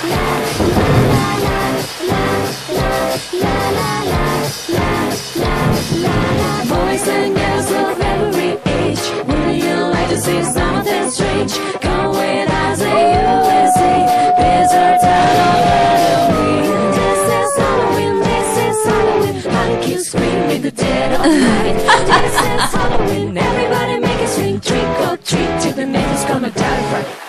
Boys and girls of every age, would you like to see something strange? Come with us to USA. There's a town of Halloween. This is Halloween, this is Halloween. Pumpkin scream in the dead of night. This is Halloween, everybody make a swing. Trick or treat till the neighbors come and terrify.